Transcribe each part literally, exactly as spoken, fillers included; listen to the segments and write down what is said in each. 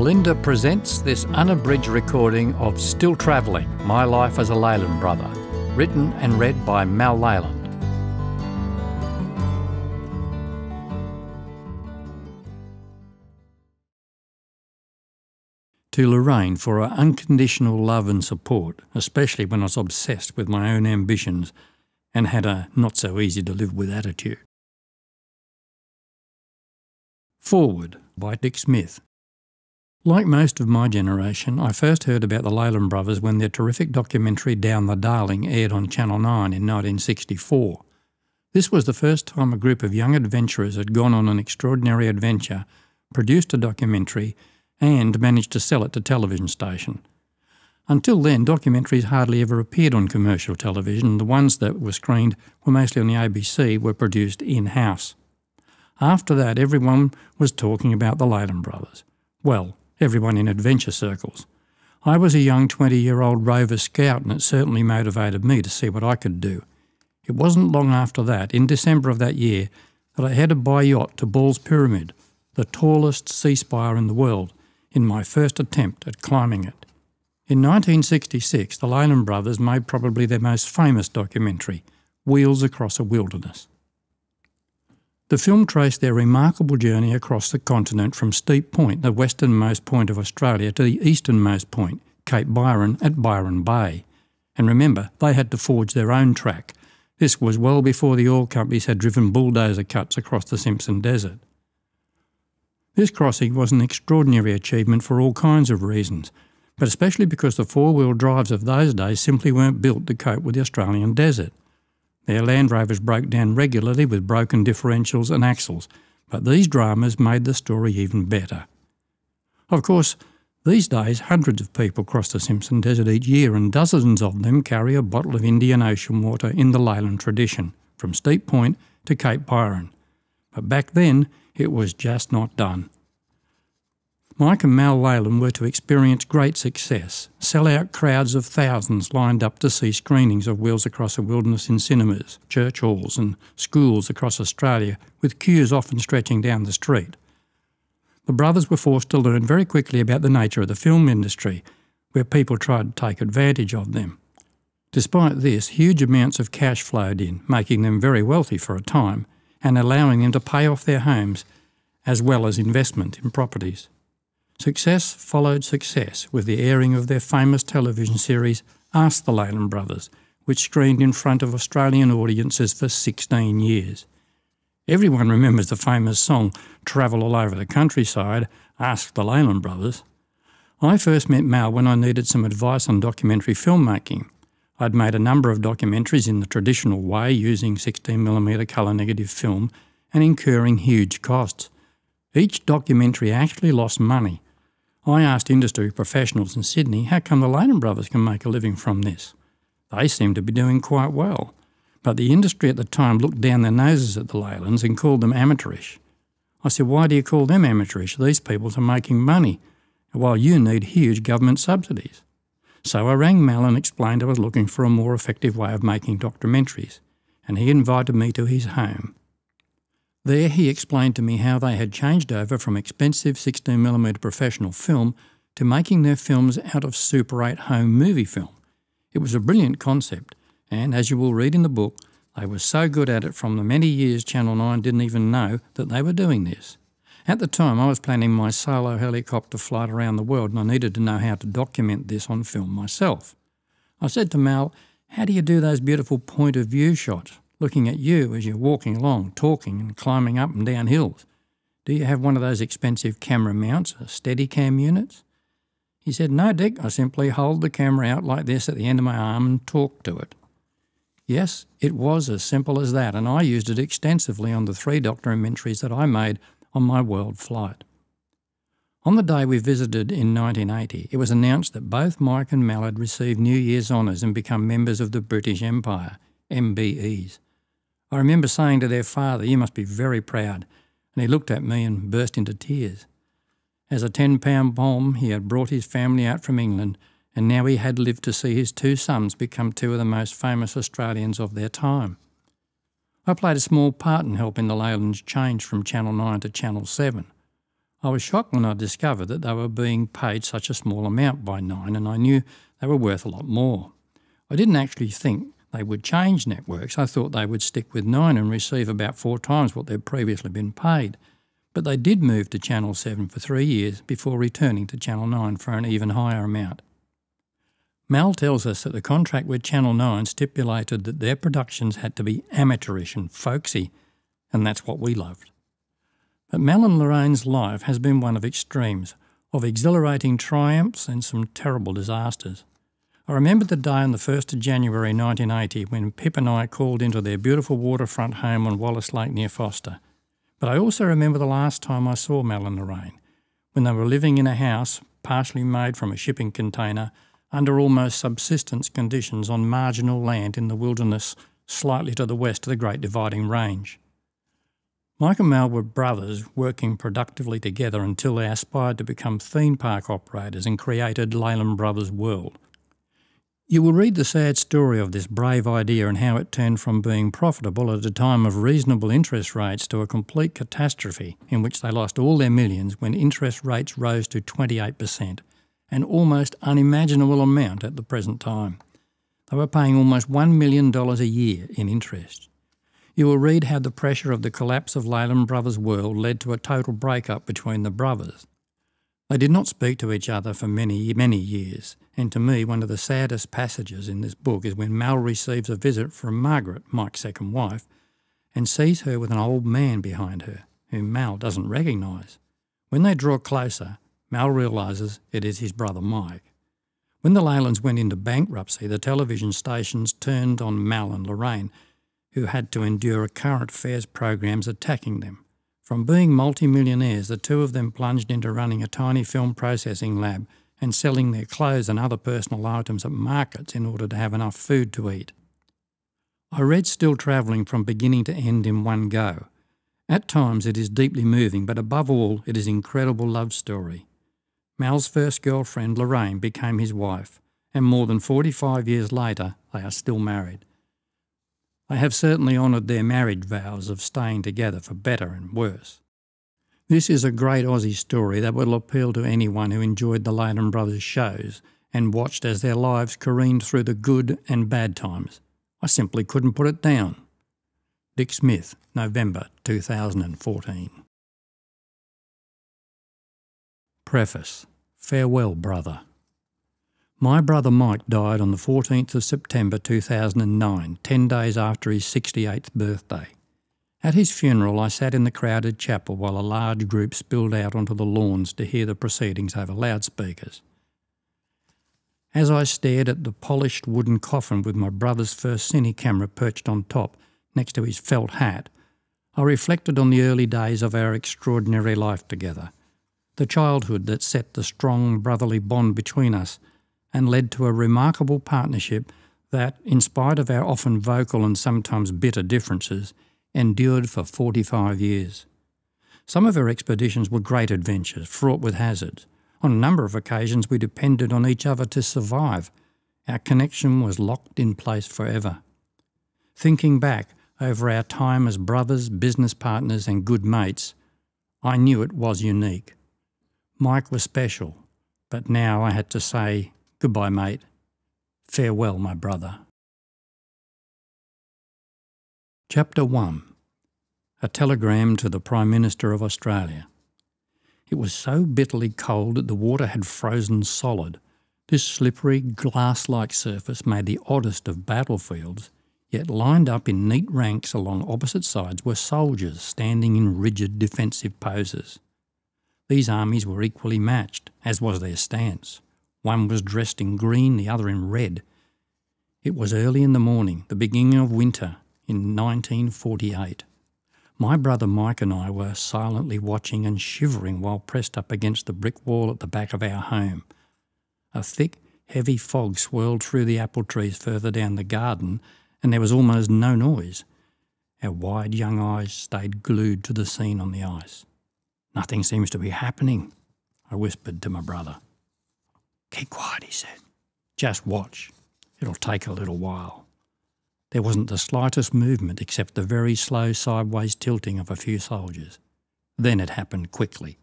Linda presents this unabridged recording of Still Travelling, My Life as a Leyland Brother, written and read by Mal Leyland. To Lorraine for her unconditional love and support, especially when I was obsessed with my own ambitions and had a not-so-easy-to-live-with attitude. Forward by Dick Smith. Like most of my generation, I first heard about the Leyland Brothers when their terrific documentary Down the Darling aired on Channel nine in nineteen sixty-four. This was the first time a group of young adventurers had gone on an extraordinary adventure, produced a documentary, and managed to sell it to television station. Until then, documentaries hardly ever appeared on commercial television. The ones that were screened were mostly on the A B C, were produced in-house. After that, everyone was talking about the Leyland Brothers. Well, everyone in adventure circles. I was a young twenty-year-old rover scout, and it certainly motivated me to see what I could do. It wasn't long after that, in December of that year, that I headed by yacht to Ball's Pyramid, the tallest sea spire in the world, in my first attempt at climbing it. In nineteen sixty-six, the Leyland Brothers made probably their most famous documentary, Wheels Across a Wilderness. The film traced their remarkable journey across the continent from Steep Point, the westernmost point of Australia, to the easternmost point, Cape Byron at Byron Bay. And remember, they had to forge their own track. This was well before the oil companies had driven bulldozer cuts across the Simpson Desert. This crossing was an extraordinary achievement for all kinds of reasons, but especially because the four-wheel drives of those days simply weren't built to cope with the Australian desert. Their Land Rovers broke down regularly with broken differentials and axles, but these dramas made the story even better. Of course, these days hundreds of people cross the Simpson Desert each year, and dozens of them carry a bottle of Indian Ocean water in the Leyland tradition, from Steep Point to Cape Byron. But back then, it was just not done. Mike and Mal Leyland were to experience great success. Sell-out crowds of thousands lined up to see screenings of Wheels Across a Wilderness in cinemas, church halls and schools across Australia, with queues often stretching down the street. The brothers were forced to learn very quickly about the nature of the film industry, where people tried to take advantage of them. Despite this, huge amounts of cash flowed in, making them very wealthy for a time, and allowing them to pay off their homes, as well as investment in properties. Success followed success with the airing of their famous television series Ask the Leyland Brothers, which screened in front of Australian audiences for sixteen years. Everyone remembers the famous song Travel All Over the Countryside, Ask the Leyland Brothers. I first met Mal when I needed some advice on documentary filmmaking. I'd made a number of documentaries in the traditional way, using sixteen millimeter colour negative film and incurring huge costs. Each documentary actually lost money. I asked industry professionals in Sydney, how come the Leyland Brothers can make a living from this? They seem to be doing quite well. But the industry at the time looked down their noses at the Leylands and called them amateurish. I said, why do you call them amateurish? These people are making money, while you need huge government subsidies. So I rang Mal and explained I was looking for a more effective way of making documentaries, and he invited me to his home. There he explained to me how they had changed over from expensive sixteen millimeter professional film to making their films out of Super eight home movie film. It was a brilliant concept, and as you will read in the book, they were so good at it from the many years Channel nine didn't even know that they were doing this. At the time I was planning my solo helicopter flight around the world, and I needed to know how to document this on film myself. I said to Mal, how do you do those beautiful point of view shots? Looking at you as you're walking along, talking and climbing up and down hills. Do you have one of those expensive camera mounts, a Steadicam units? He said, no, Dick, I simply hold the camera out like this at the end of my arm and talk to it. Yes, it was as simple as that, and I used it extensively on the three documentaries that I made on my world flight. On the day we visited in nineteen eighty, it was announced that both Mike and Mal had received New Year's honours and become members of the British Empire, M B Es. I remember saying to their father, you must be very proud, and he looked at me and burst into tears. As a ten-pound bomb, he had brought his family out from England, and now he had lived to see his two sons become two of the most famous Australians of their time. I played a small part in helping the Leylands change from Channel nine to Channel seven. I was shocked when I discovered that they were being paid such a small amount by Nine, and I knew they were worth a lot more. I didn't actually think they would change networks. I thought they would stick with Nine and receive about four times what they'd previously been paid. But they did move to Channel seven for three years before returning to Channel nine for an even higher amount. Mal tells us that the contract with Channel nine stipulated that their productions had to be amateurish and folksy, and that's what we loved. But Mal and Lorraine's life has been one of extremes, of exhilarating triumphs and some terrible disasters. I remember the day on the first of January nineteen eighty when Pip and I called into their beautiful waterfront home on Wallace Lake near Foster. But I also remember the last time I saw Mal and Lorraine, when they were living in a house partially made from a shipping container under almost subsistence conditions on marginal land in the wilderness slightly to the west of the Great Dividing Range. Mike and Mal were brothers working productively together until they aspired to become theme park operators and created Leyland Brothers World. You will read the sad story of this brave idea and how it turned from being profitable at a time of reasonable interest rates to a complete catastrophe in which they lost all their millions when interest rates rose to twenty-eight percent, an almost unimaginable amount at the present time. They were paying almost one million dollars a year in interest. You will read how the pressure of the collapse of Leyland Brothers World led to a total breakup between the brothers. They did not speak to each other for many, many years, and to me one of the saddest passages in this book is when Mal receives a visit from Margaret, Mike's second wife, and sees her with an old man behind her, whom Mal doesn't recognise. When they draw closer, Mal realises it is his brother Mike. When the Leylands went into bankruptcy, the television stations turned on Mal and Lorraine, who had to endure current affairs programs attacking them. From being multi-millionaires, the two of them plunged into running a tiny film processing lab and selling their clothes and other personal items at markets in order to have enough food to eat. I read Still Travelling from beginning to end in one go. At times it is deeply moving, but above all it is an incredible love story. Mal's first girlfriend, Lorraine, became his wife, and more than forty-five years later they are still married. They have certainly honoured their marriage vows of staying together for better and worse. This is a great Aussie story that will appeal to anyone who enjoyed the Leyland Brothers shows and watched as their lives careened through the good and bad times. I simply couldn't put it down. Dick Smith, November two thousand fourteen. Preface. Farewell, brother. My brother Mike died on the fourteenth of September two thousand nine, ten days after his sixty-eighth birthday. At his funeral I sat in the crowded chapel while a large group spilled out onto the lawns to hear the proceedings over loudspeakers. As I stared at the polished wooden coffin with my brother's first cine camera perched on top next to his felt hat, I reflected on the early days of our extraordinary life together, the childhood that set the strong brotherly bond between us and led to a remarkable partnership that, in spite of our often vocal and sometimes bitter differences, endured for forty-five years. Some of our expeditions were great adventures, fraught with hazards. On a number of occasions we depended on each other to survive. Our connection was locked in place forever. Thinking back over our time as brothers, business partners and good mates, I knew it was unique. Mike was special, but now I had to say, goodbye, mate. Farewell, my brother. Chapter one. A telegram to the Prime Minister of Australia. It was so bitterly cold that the water had frozen solid. This slippery, glass-like surface made the oddest of battlefields, yet lined up in neat ranks along opposite sides were soldiers standing in rigid defensive poses. These armies were equally matched, as was their stance. One was dressed in green, the other in red. It was early in the morning, the beginning of winter, in nineteen forty-eight. My brother Mike and I were silently watching and shivering while pressed up against the brick wall at the back of our home. A thick, heavy fog swirled through the apple trees further down the garden, and there was almost no noise. Our wide young eyes stayed glued to the scene on the ice. "Nothing seems to be happening," I whispered to my brother. "Keep quiet," he said. "Just watch. It'll take a little while." There wasn't the slightest movement except the very slow sideways tilting of a few soldiers. Then it happened quickly.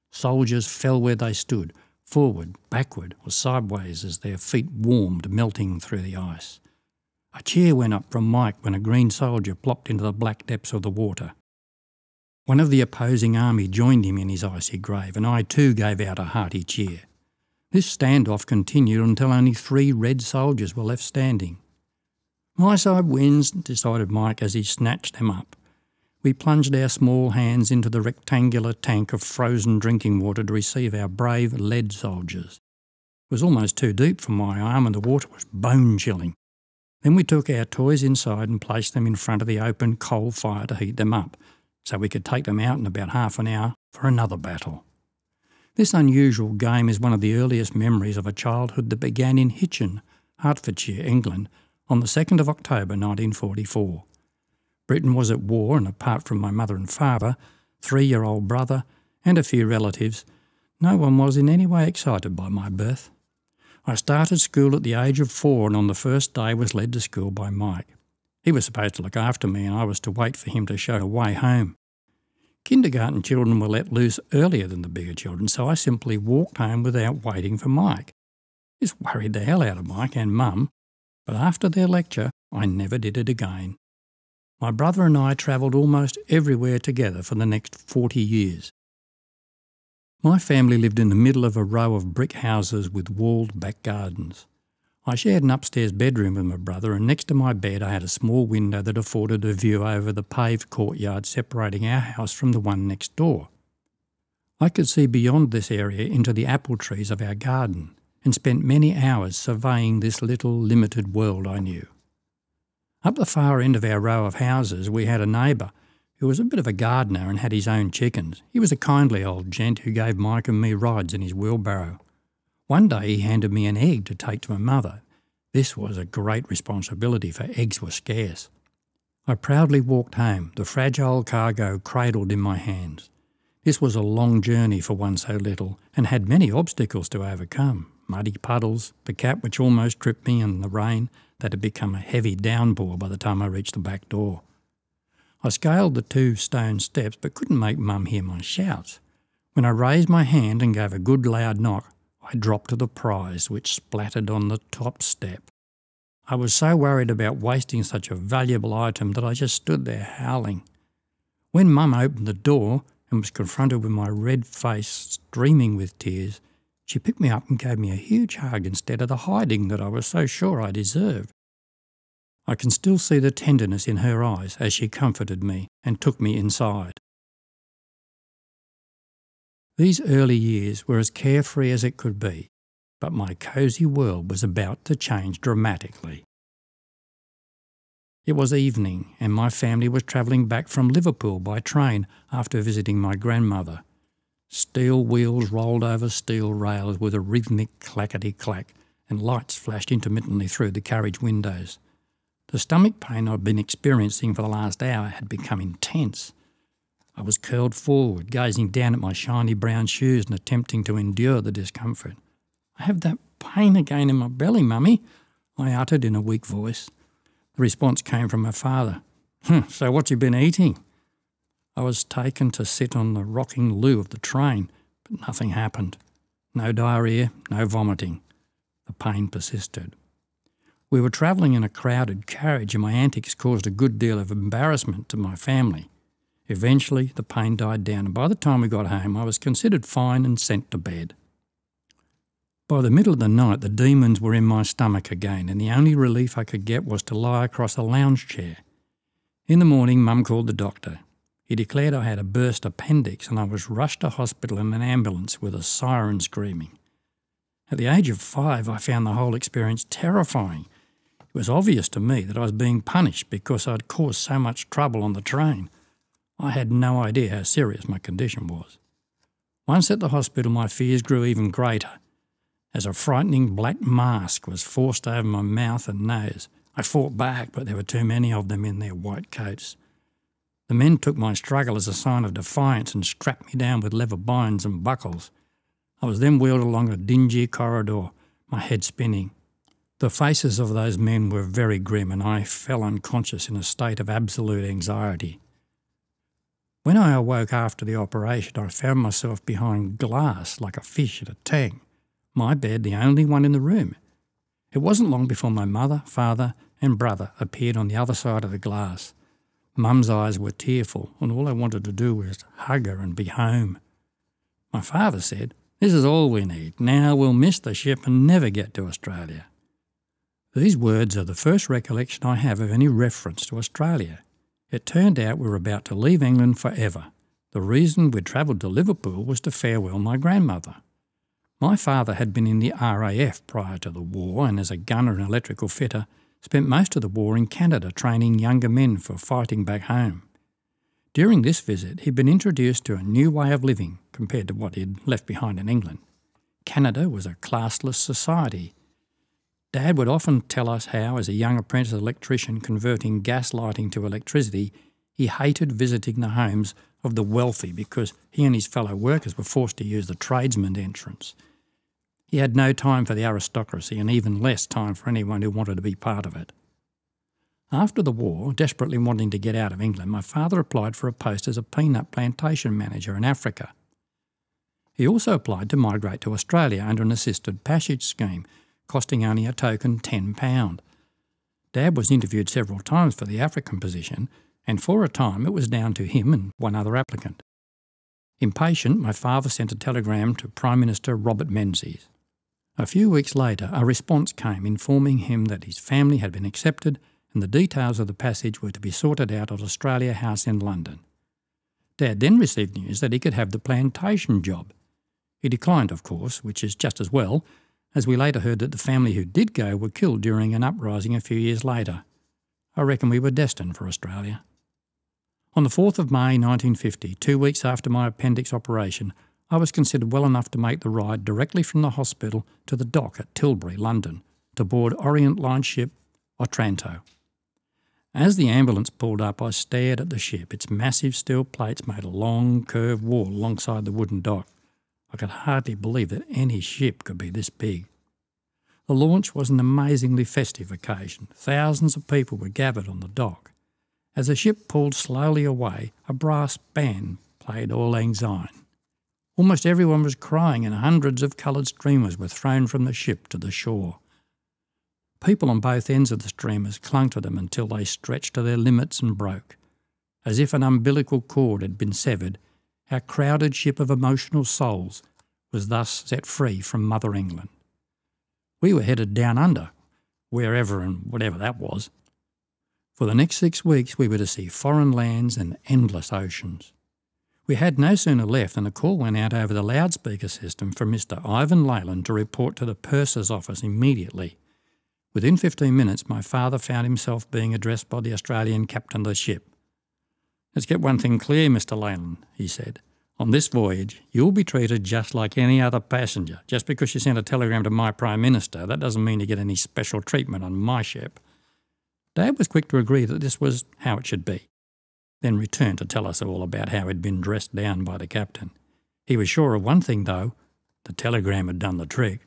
Soldiers fell where they stood, forward, backward, or sideways as their feet warmed, melting through the ice. A cheer went up from Mike when a green soldier plopped into the black depths of the water. One of the opposing army joined him in his icy grave, and I too gave out a hearty cheer. This standoff continued until only three red soldiers were left standing. "My side wins," decided Mike as he snatched them up. We plunged our small hands into the rectangular tank of frozen drinking water to receive our brave lead soldiers. It was almost too deep for my arm and the water was bone-chilling. Then we took our toys inside and placed them in front of the open coal fire to heat them up, so we could take them out in about half an hour for another battle. This unusual game is one of the earliest memories of a childhood that began in Hitchin, Hertfordshire, England, on the second of October nineteen forty-four. Britain was at war, and apart from my mother and father, three-year-old brother, and a few relatives, no one was in any way excited by my birth. I started school at the age of four, and on the first day was led to school by Mike. He was supposed to look after me, and I was to wait for him to show the way home. Kindergarten children were let loose earlier than the bigger children, so I simply walked home without waiting for Mike. This worried the hell out of Mike and Mum, but after their lecture, I never did it again. My brother and I travelled almost everywhere together for the next forty years. My family lived in the middle of a row of brick houses with walled back gardens. I shared an upstairs bedroom with my brother, and next to my bed I had a small window that afforded a view over the paved courtyard separating our house from the one next door. I could see beyond this area into the apple trees of our garden, and spent many hours surveying this little limited world I knew. Up the far end of our row of houses we had a neighbour who was a bit of a gardener and had his own chickens. He was a kindly old gent who gave Mike and me rides in his wheelbarrow. One day he handed me an egg to take to my mother. This was a great responsibility, for eggs were scarce. I proudly walked home, the fragile cargo cradled in my hands. This was a long journey for one so little, and had many obstacles to overcome. Muddy puddles, the cat which almost tripped me, and the rain that had become a heavy downpour by the time I reached the back door. I scaled the two stone steps but couldn't make Mum hear my shouts. When I raised my hand and gave a good loud knock, I dropped to the prize, which splattered on the top step. I was so worried about wasting such a valuable item that I just stood there howling. When Mum opened the door and was confronted with my red face streaming with tears, she picked me up and gave me a huge hug instead of the hiding that I was so sure I deserved. I can still see the tenderness in her eyes as she comforted me and took me inside. These early years were as carefree as it could be, but my cosy world was about to change dramatically. It was evening, and my family was travelling back from Liverpool by train after visiting my grandmother. Steel wheels rolled over steel rails with a rhythmic clackety-clack, and lights flashed intermittently through the carriage windows. The stomach pain I'd been experiencing for the last hour had become intense. I was curled forward, gazing down at my shiny brown shoes and attempting to endure the discomfort. "I have that pain again in my belly, Mummy," I uttered in a weak voice. The response came from my father. "Hm, so what you been eating?" I was taken to sit on the rocking loo of the train, but nothing happened. No diarrhoea, no vomiting. The pain persisted. We were travelling in a crowded carriage, and my antics caused a good deal of embarrassment to my family. Eventually, the pain died down, and by the time we got home, I was considered fine and sent to bed. By the middle of the night, the demons were in my stomach again, and the only relief I could get was to lie across a lounge chair. In the morning, Mum called the doctor. He declared I had a burst appendix, and I was rushed to hospital in an ambulance with a siren screaming. At the age of five, I found the whole experience terrifying. It was obvious to me that I was being punished because I'd caused so much trouble on the train. I had no idea how serious my condition was. Once at the hospital, my fears grew even greater, as a frightening black mask was forced over my mouth and nose. I fought back, but there were too many of them in their white coats. The men took my struggle as a sign of defiance and strapped me down with leather binds and buckles. I was then wheeled along a dingy corridor, my head spinning. The faces of those men were very grim, and I fell unconscious in a state of absolute anxiety. When I awoke after the operation, I found myself behind glass like a fish at a tank, my bed the only one in the room. It wasn't long before my mother, father and brother appeared on the other side of the glass. Mum's eyes were tearful, and all I wanted to do was hug her and be home. My father said, "This is all we need. Now we'll miss the ship and never get to Australia." These words are the first recollection I have of any reference to Australia. It turned out we were about to leave England forever. The reason we'd travelled to Liverpool was to farewell my grandmother. My father had been in the R A F prior to the war, and as a gunner and electrical fitter, spent most of the war in Canada training younger men for fighting back home. During this visit, he'd been introduced to a new way of living compared to what he'd left behind in England. Canada was a classless society. Dad would often tell us how, as a young apprentice electrician converting gas lighting to electricity, he hated visiting the homes of the wealthy because he and his fellow workers were forced to use the tradesman entrance. He had no time for the aristocracy and even less time for anyone who wanted to be part of it. After the war, desperately wanting to get out of England, my father applied for a post as a peanut plantation manager in Africa. He also applied to migrate to Australia under an assisted passage scheme, costing only a token ten pounds. Dad was interviewed several times for the African position, and for a time it was down to him and one other applicant. Impatient, my father sent a telegram to Prime Minister Robert Menzies. A few weeks later, a response came informing him that his family had been accepted and the details of the passage were to be sorted out at Australia House in London. Dad then received news that he could have the plantation job. He declined, of course, which is just as well, as we later heard that the family who did go were killed during an uprising a few years later. I reckon we were destined for Australia. On the fourth of May nineteen fifty, two weeks after my appendix operation, I was considered well enough to make the ride directly from the hospital to the dock at Tilbury, London, to board Orient Line ship Otranto. As the ambulance pulled up, I stared at the ship. Its massive steel plates made a long, curved wall alongside the wooden dock. I could hardly believe that any ship could be this big. The launch was an amazingly festive occasion. Thousands of people were gathered on the dock. As the ship pulled slowly away, a brass band played Auld Lang Syne. Almost everyone was crying and hundreds of coloured streamers were thrown from the ship to the shore. People on both ends of the streamers clung to them until they stretched to their limits and broke. As if an umbilical cord had been severed, our crowded ship of emotional souls was thus set free from Mother England. We were headed down under, wherever and whatever that was. For the next six weeks we were to see foreign lands and endless oceans. We had no sooner left than a call went out over the loudspeaker system for Mister Ivan Leyland to report to the purser's office immediately. Within fifteen minutes my father found himself being addressed by the Australian captain of the ship. "Let's get one thing clear, Mister Leyland," he said. "On this voyage you'll be treated just like any other passenger. Just because you sent a telegram to my Prime Minister, that doesn't mean you get any special treatment on my ship." Dad was quick to agree that this was how it should be, then returned to tell us all about how he'd been dressed down by the captain. He was sure of one thing though, the telegram had done the trick.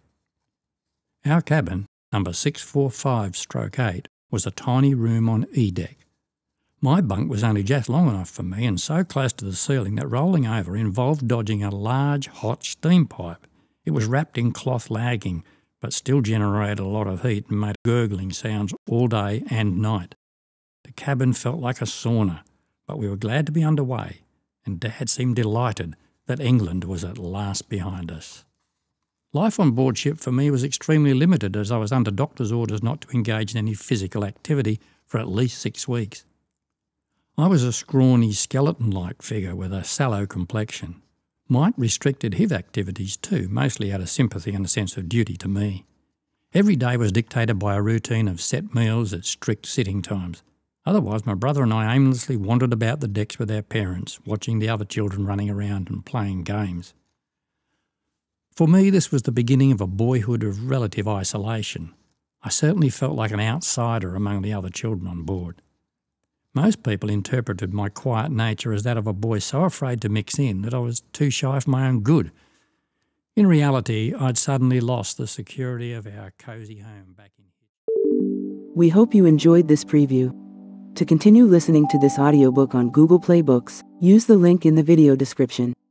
Our cabin, number six forty-five eight, was a tiny room on E-deck. My bunk was only just long enough for me and so close to the ceiling that rolling over involved dodging a large hot steam pipe. It was wrapped in cloth lagging, but still generated a lot of heat and made gurgling sounds all day and night. The cabin felt like a sauna, but we were glad to be underway, and Dad seemed delighted that England was at last behind us. Life on board ship for me was extremely limited as I was under doctor's orders not to engage in any physical activity for at least six weeks. I was a scrawny, skeleton-like figure with a sallow complexion. Mike restricted his activities too, mostly out of sympathy and a sense of duty to me. Every day was dictated by a routine of set meals at strict sitting times. Otherwise, my brother and I aimlessly wandered about the decks with our parents, watching the other children running around and playing games. For me, this was the beginning of a boyhood of relative isolation. I certainly felt like an outsider among the other children on board. Most people interpreted my quiet nature as that of a boy so afraid to mix in that I was too shy for my own good. In reality, I'd suddenly lost the security of our cosy home back in here. We hope you enjoyed this preview. To continue listening to this audiobook on Google Play Books, Use the link in the video description.